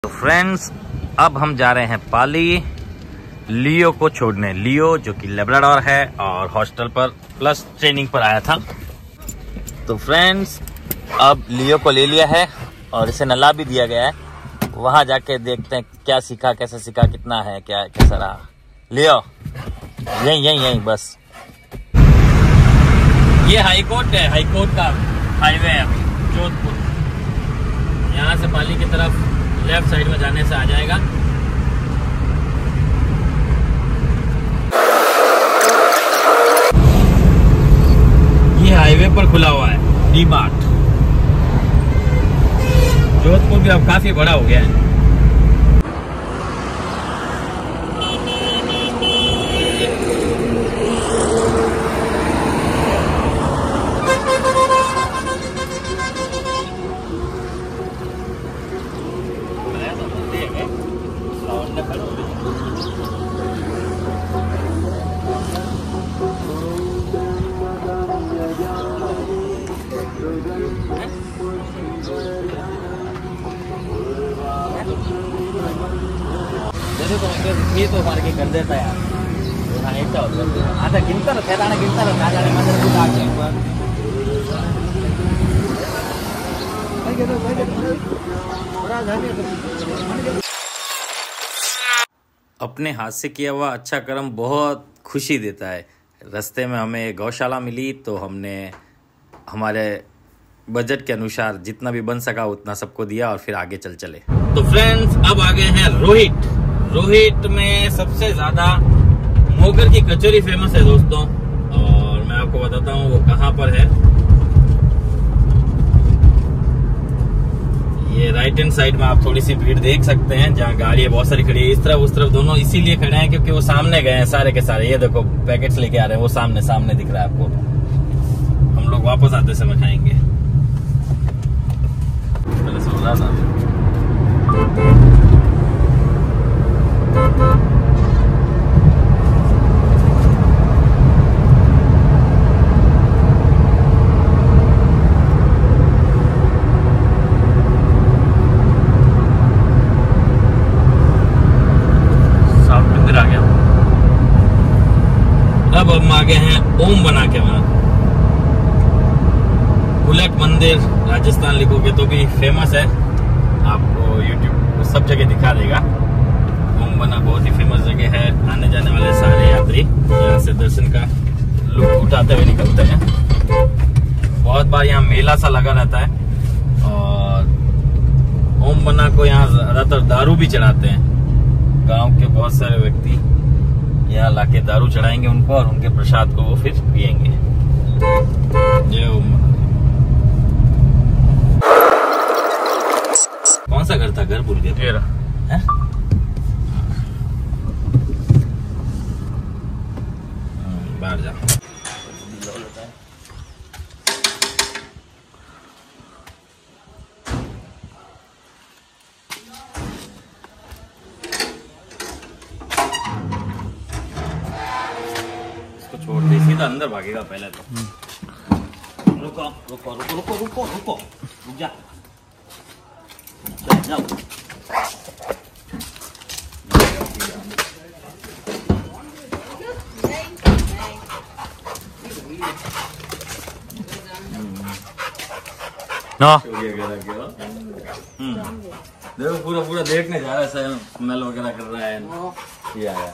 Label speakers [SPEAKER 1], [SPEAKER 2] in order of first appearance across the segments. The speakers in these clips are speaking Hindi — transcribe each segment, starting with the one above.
[SPEAKER 1] तो फ्रेंड्स, अब हम जा रहे हैं पाली लियो को छोड़ने। लियो जो कि लेब्राडोर है और हॉस्टल पर प्लस ट्रेनिंग पर आया था। तो फ्रेंड्स, अब लियो को ले लिया है और इसे नला भी दिया गया है। वहां जाके देखते हैं क्या सीखा, कैसे सीखा, कितना है, क्या कैसा रहा। लियो यही बस। ये हाईकोर्ट है, हाईकोर्ट का हाईवे है जोधपुर। यहाँ से पाली की तरफ लेफ्ट साइड में जाने से आ जाएगा। ये हाईवे पर खुला हुआ है डी मार्ट। जोधपुर भी अब काफी बड़ा हो गया है। ये तो मार के कर देता यार। आता गिनता रहो, खैराना गिनता रहो, खा जाने मंदिर कुछ आगे अपने हाथ से किया हुआ अच्छा कर्म बहुत खुशी देता है। रास्ते में हमें गौशाला मिली तो हमने हमारे बजट के अनुसार जितना भी बन सका उतना सबको दिया और फिर आगे चले। तो फ्रेंड्स, अब आ गए हैं रोहित। रोहित में सबसे ज्यादा मोगर की कचौरी फेमस है दोस्तों, और मैं आपको बताता हूँ वो कहाँ पर है। ये राइट हैंड साइड में आप थोड़ी सी भीड़ देख सकते हैं, जहाँ गाड़ियां बहुत सारी खड़ी है। इस तरफ उस तरफ दोनों इसीलिए खड़े हैं क्योंकि वो सामने गए हैं सारे के सारे। ये देखो पैकेट्स लेके आ रहे हैं, वो सामने दिख रहा है आपको। हम लोग वापस आते समय खाएंगे। पहले से बोला था अब हम आ गए हैं ओम बना के वहां। बुलेट मंदिर राजस्थान लिखोगे तो भी फेमस है, आपको यूट्यूब सब जगह दिखा देगा। ओम बना बहुत ही फेमस जगह है। आने जाने वाले सारे यात्री यहाँ से दर्शन का लुत्फ उठाते हुए निकलते हैं। बहुत बार यहाँ मेला सा लगा रहता है और ओम बना को यहाँ ज्यादातर दारू भी चढ़ाते हैं। गांव के बहुत सारे व्यक्ति यहाँ लाके दारू चढ़ाएंगे उनको और उनके प्रसाद को वो फिर पियेंगे। जय ओम। कौन सा घर था? घर भूल गए। तेरा है? बाहर जा। छोड़ दे, सीधा अंदर भागेगा पहले तो। रुको रुको रुको रुको रुको रुको रुक जा, जाओ। देखो पूरा देखने जा रहा है, स्मेल वगैरह कर रहा है। ये आया।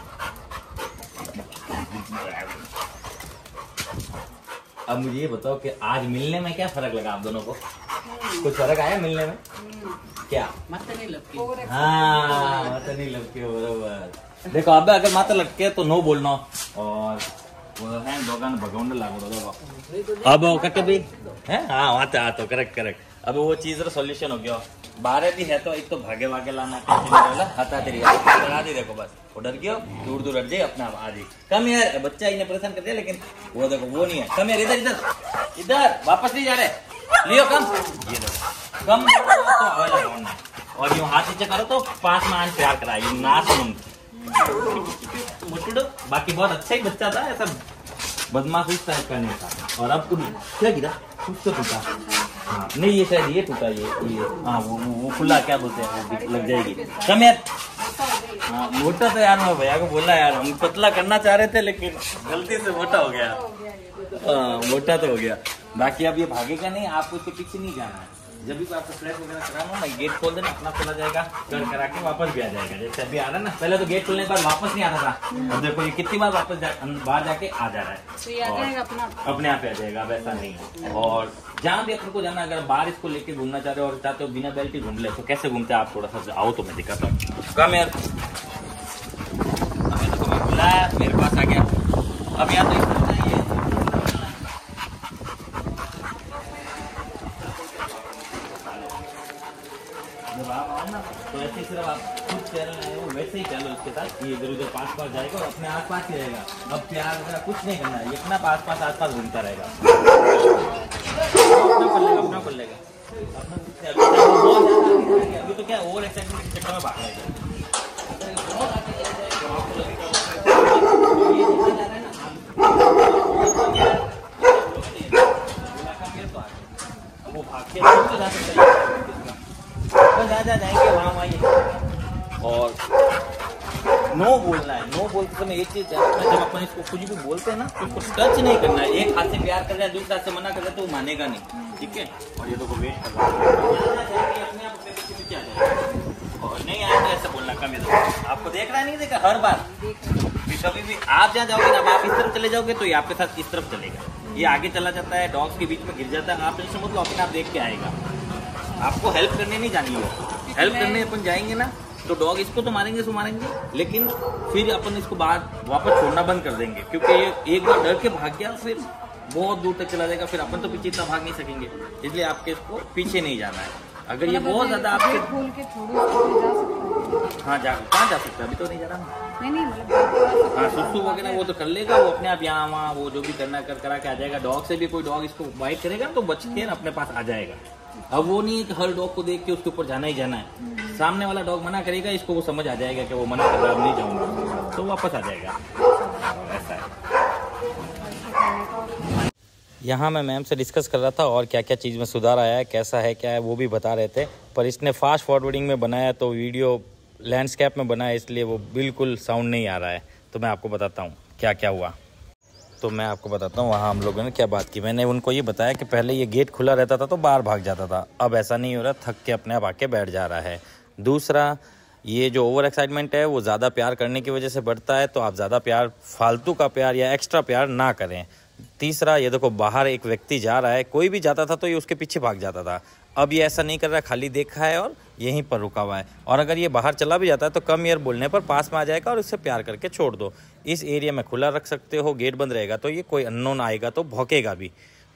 [SPEAKER 1] अब मुझे ये बताओ कि आज मिलने में क्या फर्क लगा आप दोनों को? कुछ फर्क आया मिलने में? क्या? माता नहीं लपकी। हाँ, माता नहीं लपकी बराबर। देखो अब अगर माता लटके तो नो बोलना और वो है दोकान भगवान लागो देखो। अब कटे भी है। हाँ वहाँ आ तो करेक्ट। अब वो चीज सॉल्यूशन हो गया। बारह भी है तो एक तो भागे वागे लाना हटा तेरी चढ़ा दी। देखो बस वो डर गया, दूर हट जाए अपना आ जाए। कम यार, बच्चा इन्हें परेशान कर दिया लेकिन वो देखो वो नहीं है। कम यार, इधर वापस नहीं जा रहे। लियो कम, ये देखो कम तो और यूं हाथ नीचे करो तो 5 मान प्यार कराई ना सुन। बाकी बहुत अच्छा ही बच्चा था, ऐसा बदमाश टाइप का नहीं था। और अब क्या गिरा कुछ तो टूटा। हाँ नहीं ये शायद ये टूटा ये हाँ वो खुला क्या बोलते हैं वो लग जाएगी कम यार। हाँ मोटा तो यार मैं भैया को बोला यार हम पतला करना चाह रहे थे लेकिन गलती से मोटा हो गया। हाँ मोटा तो हो गया। बाकी अब ये भागेगा नहीं, आपको इसके पीछे नहीं जाना है। जब भी आपको फ्लैश वगैरह कराना ना गेट खोल देना अपना खुला जाएगा, कर करा के वापस भी आ जाएगा। जैसे अभी आ रहा है ना, पहले तो गेट खोलने के बाद वापस नहीं आता था, अब देखो ये कितनी बार वापस बाहर जाके आ जा रहा है, तो अपने आप आ जाएगा। अब ऐसा नहीं है। और जहाँ भी अपन को जाना, अगर बाहर इसको लेके घूमना चाह रहे हो और चाहते हो बिना बेल्ट ही घूम ले तो कैसे घूमते हैं आप, थोड़ा सा आओ तो मैं दिखाता हूँ। कम यार बुलाया मेरे पास आ गया। अब यार तो जब आप आओ ना तो ऐसे सिर्फ आप खुद चल रहे हो वैसे ही चलो उसके साथ, ये इधर उधर पास पास जाएगा और अपने आस पास ही रहेगा। अब प्यार वगैरह कुछ नहीं करना है, ये अपना आस पास घूमता रहेगा, अपना कर लेगा। अभी तो क्या ओवर एक्साइटमेंट के चक्कर में भाग रहेगा। वो भाग के जा सकता है, जाएंगे वहाँ। और नो बोलना है, नो बोलते समय एक चीज जब अपन इसको कुछ भी बोलते हैं ना तो उसको टच नहीं करना है। एक हाथ से प्यार कर रहा है, दूसरे हाथ से मना कर रहा है तो वो मानेगा नहीं, ठीक है। और ये तो वेट कर रहा है अपने आप अपने पीछे आ जाएगा और नहीं आया तो ऐसा बोलना कम है। आपको देख रहा है नहीं देखा, हर बार कभी भी आप जहाँ जाओगे ना, आप इस तरफ चले जाओगे तो ये आपके साथ इस तरफ चलेगा, ये आगे चला जाता है, डॉग्स के बीच में गिर जाता है। आप जैसे समझ लो अपने आप देख के आएगा। आपको हेल्प करने नहीं जानी है, हेल्प करने अपन जाएंगे ना तो डॉग इसको तो मारेंगे सो मारेंगे, लेकिन फिर अपन इसको बाद वापस छोड़ना बंद कर देंगे, क्योंकि ये एक बार डर के भाग गया फिर बहुत दूर तक चला जाएगा, फिर अपन तो पीछे इतना भाग नहीं सकेंगे। इसलिए आपके इसको पीछे नहीं जाना है। अगर ये बहुत ज्यादा आपके खोल के हाँ कहाँ जा सकता है, अभी तो नहीं जा रहा नहीं हाँ सुसु वगैरह वो तो कर लेगा, वो अपने आप यहाँ वहाँ वो जो भी करना कर करा के आ जाएगा। डॉग से भी कोई डॉग इसको बाइट करेगा तो बच के अपने पास आ जाएगा। अब वो नहीं है कि हर डॉग को देख के उसके ऊपर जाना ही जाना है। सामने वाला डॉग मना करेगा, इसको वो समझ आ जाएगा कि वो मना कर रहा है, अब नहीं जाऊंगा, तो वापस आ जाएगा। ऐसा है। यहाँ मैं मैम से डिस्कस कर रहा था और क्या क्या चीज़ में सुधार आया है, कैसा है क्या है वो भी बता रहे थे। पर इसने फास्ट फॉरवर्डिंग में बनाया तो वीडियो लैंडस्केप में बनाया, इसलिए वो बिल्कुल साउंड नहीं आ रहा है। तो मैं आपको बताता हूँ क्या क्या हुआ। तो मैं आपको बताता हूँ वहाँ हम लोगों ने क्या बात की। मैंने उनको ये बताया कि पहले ये गेट खुला रहता था तो बाहर भाग जाता था, अब ऐसा नहीं हो रहा, थक के अपने आप आके बैठ जा रहा है। दूसरा, ये जो ओवर एक्साइटमेंट है वो ज़्यादा प्यार करने की वजह से बढ़ता है, तो आप ज़्यादा प्यार, फालतू का प्यार या एक्स्ट्रा प्यार ना करें। तीसरा, ये देखो बाहर एक व्यक्ति जा रहा है, कोई भी जाता था तो ये उसके पीछे भाग जाता था, अब ये ऐसा नहीं कर रहा, खाली देखा है और यहीं पर रुका हुआ है। और अगर ये बाहर चला भी जाता है तो कम ईयर बोलने पर पास में आ जाएगा और इससे प्यार करके छोड़ दो। इस एरिया में खुला रख सकते हो, गेट बंद रहेगा तो ये कोई अननोन आएगा तो भौंकेगा भी।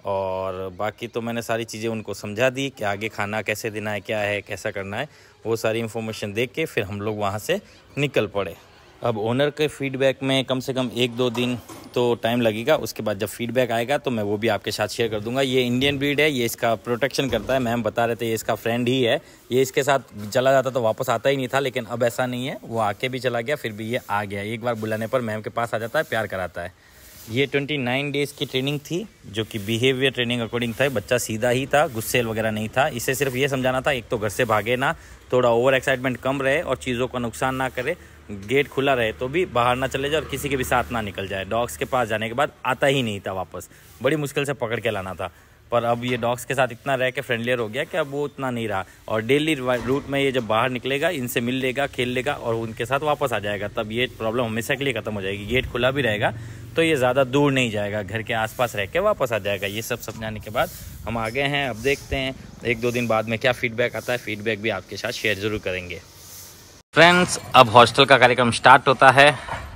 [SPEAKER 1] और बाकी तो मैंने सारी चीज़ें उनको समझा दी कि आगे खाना कैसे देना है, क्या है, कैसा करना है, वो सारी इन्फॉर्मेशन देख के फिर हम लोग वहाँ से निकल पड़े। अब ओनर के फीडबैक में कम से कम 1-2 दिन तो टाइम लगेगा। उसके बाद जब फीडबैक आएगा तो मैं वो भी आपके साथ शेयर कर दूंगा। ये इंडियन ब्रीड है, ये इसका प्रोटेक्शन करता है। मैम बता रहे थे ये इसका फ्रेंड ही है, ये इसके साथ चला जाता तो वापस आता ही नहीं था, लेकिन अब ऐसा नहीं है, वो आके भी चला गया फिर भी ये आ गया। एक बार बुलाने पर मैम के पास आ जाता है, प्यार कराता है। ये 29 डेज़ की ट्रेनिंग थी जो कि बिहेवियर ट्रेनिंग अकॉर्डिंग था। बच्चा सीधा ही था, गुस्सेल वगैरह नहीं था। इसे सिर्फ ये समझाना था, एक तो घर से भागे ना, थोड़ा ओवर एक्साइटमेंट कम रहे और चीज़ों का नुकसान ना करे, गेट खुला रहे तो भी बाहर ना चले जाए और किसी के भी साथ ना निकल जाए। डॉग्स के पास जाने के बाद आता ही नहीं था वापस, बड़ी मुश्किल से पकड़ के लाना था। पर अब ये डॉग्स के साथ इतना रह के फ्रेंडलियर हो गया कि अब वो उतना नहीं रहा। और डेली रूट में ये जब बाहर निकलेगा, इनसे मिल लेगा, खेल लेगा और उनके साथ वापस आ जाएगा, तब ये प्रॉब्लम हमेशा के लिए ख़त्म हो जाएगी। गेट खुला भी रहेगा तो ये ज़्यादा दूर नहीं जाएगा, घर के आसपास रह के वापस आ जाएगा। ये सब समझाने के बाद हम आगे हैं। अब देखते हैं 1-2 दिन बाद में क्या फीडबैक आता है। फीडबैक भी आपके साथ शेयर ज़रूर करेंगे। फ्रेंड्स, अब हॉस्टल का कार्यक्रम स्टार्ट होता है।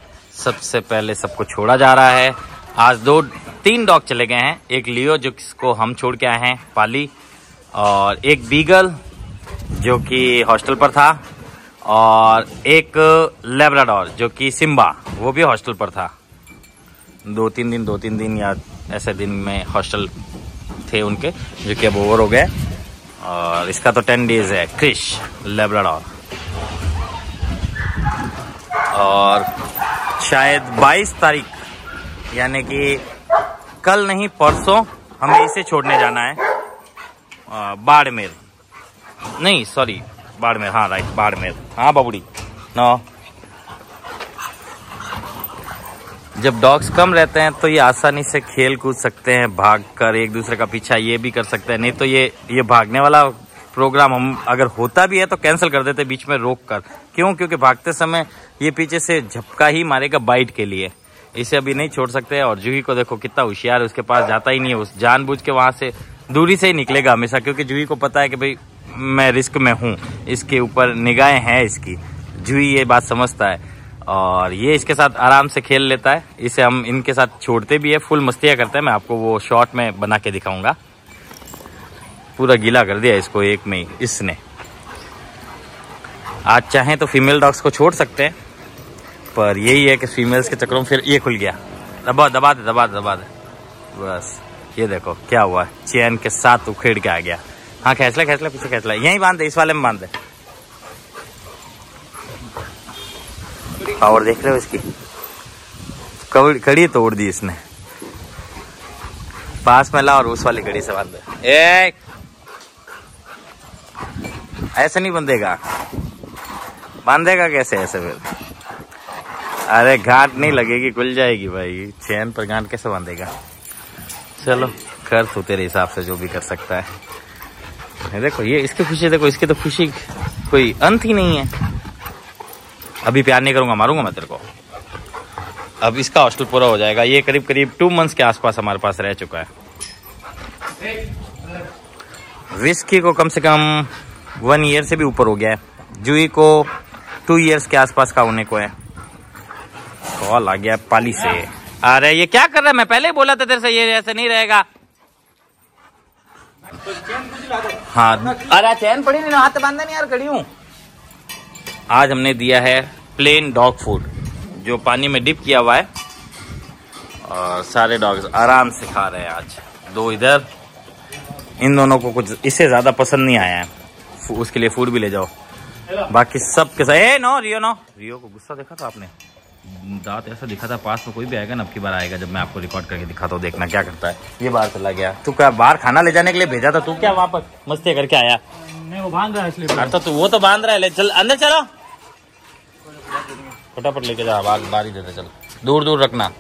[SPEAKER 1] सबसे पहले सबको छोड़ा जा रहा है। आज 2-3 डॉग चले गए हैं। एक लियो जो किसको हम छोड़ के आए हैं, पाली, और एक बीगल जो कि हॉस्टल पर था, और एक लैब्राडोर जो कि सिम्बा, वो भी हॉस्टल पर था। 2-3 दिन या ऐसे दिन में हॉस्टल थे उनके, जो कि अब ओवर हो गए। और इसका तो 10 डेज है, क्रिश लैब्राडोर। और शायद 22 तारीख यानी कि कल नहीं परसों हमें इसे छोड़ने जाना है। बाड़मेर, नहीं सॉरी बाड़मेर, हाँ राइट बाड़मेर, हाँ बाबूड़ी नो। जब डॉग्स कम रहते हैं तो ये आसानी से खेल कूद सकते हैं, भाग कर एक दूसरे का पीछा ये भी कर सकते हैं। नहीं तो ये भागने वाला प्रोग्राम हम अगर होता भी है तो कैंसिल कर देते बीच में रोक कर। क्यों? क्योंकि भागते समय ये पीछे से झपका ही मारेगा बाइट के लिए, इसे अभी नहीं छोड़ सकते। और जूही को देखो कितना होशियार है, उसके पास जाता ही नहीं है, उस जानबूझ के वहां से दूरी से ही निकलेगा हमेशा, क्योंकि जूही को पता है कि भाई मैं रिस्क में हूँ, इसके ऊपर निगाहें हैं इसकी। जूही ये बात समझता है और ये इसके साथ आराम से खेल लेता है। इसे हम इनके साथ छोड़ते भी है, फुल मस्तियाँ करते हैं। मैं आपको वो शॉर्ट में बना के दिखाऊंगा। पूरा गीला कर दिया इसको एक में ही इसने। आज चाहें तो फीमेल डॉग्स को छोड़ सकते हैं, पर यही है कि फीमेल्स के चक्करों में फिर ये खुल गया। दबा दे बस। ये देखो क्या हुआ, चैन के साथ उखेड़ के आ गया। हाँ खींच ले पीछे खींच ले, यहीं बांध दे, इस वाले में बांध दे। और देख रहे हो इसकी कड़ी तोड़ दी इसने। पास में ला और उस वाली कड़ी से बांध दे। ऐसे नहीं बांधेगा कैसे ऐसे फिर? अरे गांठ नहीं लगेगी, खुल जाएगी भाई। चैन पर गांठ कैसे बांधेगा? चलो कर तू तेरे हिसाब से जो भी कर सकता है। देखो ये इसकी खुशी, देखो इसकी तो खुशी कोई अंत ही नहीं है। अभी प्यार नहीं करूंगा, मारूंगा मैं तेरे को। अब इसका हॉस्टल पूरा हो जाएगा। ये करीब 2 मंथ्स के आसपास हमारे पास रह चुका है। विस्की को कम से कम 1 ईयर से भी ऊपर हो गया है। जूही को 2 ईयर्स के आसपास का होने को है। कॉल आ गया पाली से। अरे ये क्या कर रहा है? मैं पहले ही बोला था तेरे से ये ऐसे नहीं रहेगा। हाँ अरे चैन पड़ी नहीं, हाथ बांधा नहीं यार, खड़ी हूँ। आज हमने दिया है प्लेन डॉग फूड जो पानी में डिप किया हुआ है, और सारे डॉग्स आराम से खा रहे हैं। आज 2 इधर, इन दोनों को कुछ इससे ज्यादा पसंद नहीं आया है, उसके लिए फूड भी ले जाओ। बाकी सब के साथ रियो को गुस्सा देखा था आपने? दांत ऐसा दिखा था। पास में कोई भी आएगा ना, अब की बार आएगा जब मैं आपको रिकॉर्ड करके दिखाता हूँ, देखना क्या करता है। ये बाहर चला गया। तू क्या बाहर खाना ले जाने के लिए भेजा था? तू क्या वहाँ पर मस्ती करके आया?
[SPEAKER 2] नहीं वो बांध रहा है इसलिए।
[SPEAKER 1] अरे तो वो तो बांध रहा है, ले चल अंदर चलो, फटाफट लेके जा, बाहर ही देते चल, दूर रखना।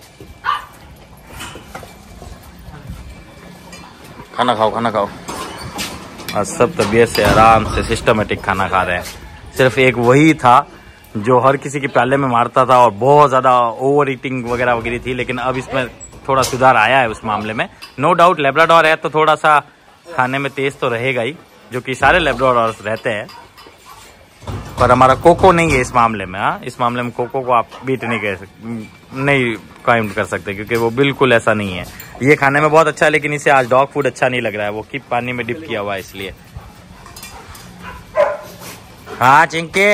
[SPEAKER 1] खाना खाओ। आज सब तबीयत से आराम से सिस्टमेटिक खाना खा रहे हैं। सिर्फ एक वही था जो हर किसी के प्याले में मारता था और बहुत ज्यादा ओवर ईटिंग वगैरह थी, लेकिन अब इसमें थोड़ा सुधार आया है उस मामले में। नो डाउट लैब्राडोर है तो थोड़ा सा खाने में तेज तो रहेगा ही, जो कि सारे लैब्राडोर्स रहते हैं, पर हमारा कोको नहीं है इस मामले में। हाँ, इस मामले में कोको को आप बीट नहीं काउंट कर सकते, क्योंकि वो बिल्कुल ऐसा नहीं है। ये खाने में बहुत अच्छा है, लेकिन इसे आज डॉग फूड अच्छा नहीं लग रहा है, वो कि पानी में डिप किया हुआ है इसलिए। हाँ चिंके,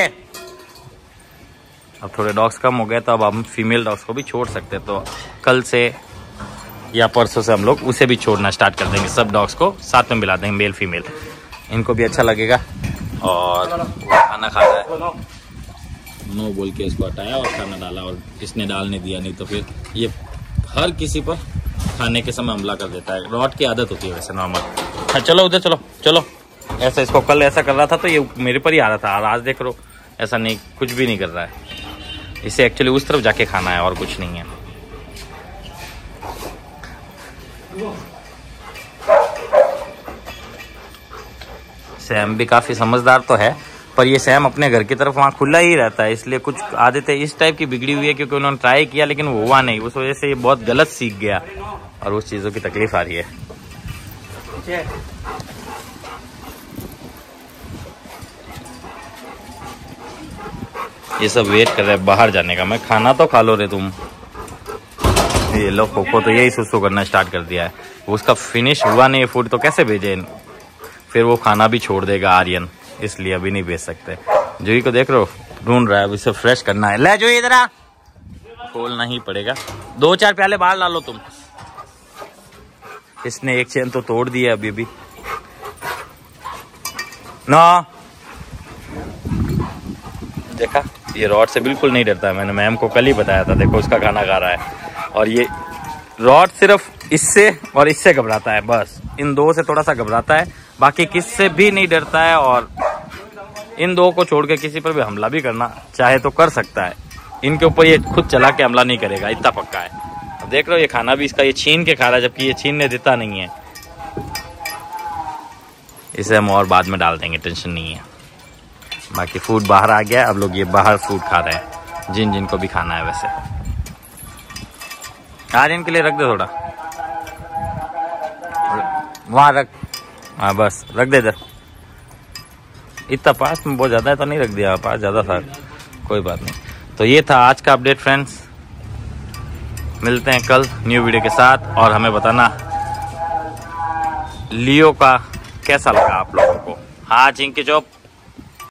[SPEAKER 1] अब थोड़े डॉग्स कम हो गए तो अब हम फीमेल डॉग्स को भी छोड़ सकते हैं। तो कल से या परसों से हम लोग उसे भी छोड़ना स्टार्ट कर देंगे। सब डॉग्स को साथ में मिला देंगे, मेल फीमेल, इनको भी अच्छा लगेगा। और खाना खा रहा है, नो बोल के इसको हटाया और खाना डाला, और इसने डालने दिया, नहीं तो फिर ये हर किसी पर खाने के समय हमला कर देता है। रॉट की आदत होती है वैसे नॉर्मल। हाँ चलो उधर चलो। ऐसा इसको कल ऐसा कर रहा था तो ये मेरे पर ही आ रहा था, और आज देख लो ऐसा नहीं, कुछ भी नहीं कर रहा है। इसे एक्चुअली उस तरफ जाके खाना है और कुछ नहीं है। सैम भी काफी समझदार तो है, पर ये सैम अपने घर की तरफ वहाँ खुला ही रहता है, इसलिए कुछ आदतें इस टाइप की बिगड़ी हुई है, क्योंकि उन्होंने ट्राई किया लेकिन वो हुआ नहीं, उस वजह से ये बहुत गलत सीख गया और उस चीजों की तकलीफ आ रही है। ये सब वेट कर रहे हैं बाहर जाने का। मैं खाना तो खा लो रे तुम। ये लो कोको तो यही सुसु करना स्टार्ट कर दिया है। उसका फिनिश हुआ नहीं है फूड तो कैसे भेजे? फिर वो खाना भी छोड़ देगा आर्यन, इसलिए अभी नहीं भेज सकते। जूही को देख रहे हो, ढूंढ रहा है, अब इसे फ्रेश करना है। ले जूही इधर आ, खोलना ही पड़ेगा। 2-4 प्याले बाहर ला लो तुम। इसने एक चेन तो तोड़ दी है अभी भी ना, देखा? ये रॉड से बिल्कुल नहीं डरता है, मैंने मैम को कल ही बताया था। देखो उसका खाना खा रहा है, और ये रॉड सिर्फ इससे और इससे घबराता है, बस इन दो से थोड़ा सा घबराता है,
[SPEAKER 3] बाकी किससे भी नहीं डरता है, और इन दो को छोड़ के किसी पर भी हमला भी करना चाहे तो कर सकता है। इनके ऊपर ये खुद चला के हमला नहीं करेगा, इतना पक्का है। अब देख रहे हो ये खाना भी इसका ये छीन के खा रहा है, जबकि ये छीनने देता नहीं है। इसे हम और बाद में डाल देंगे, टेंशन नहीं है। बाकी फूड बाहर आ गया, अब लोग ये बाहर फूड खा रहे हैं, जिन जिनको भी खाना है। वैसे आर्यन के लिए रख दे थोड़ा, वहां रख। हाँ बस रख दे इधर, इतना पास में बहुत ज़्यादा है तो नहीं रख दिया, पास ज़्यादा था, कोई बात नहीं। तो ये था आज का अपडेट फ्रेंड्स, मिलते हैं कल न्यू वीडियो के साथ, और हमें बताना लियो का कैसा लगा आप लोगों को। हाँ चिंकी चौप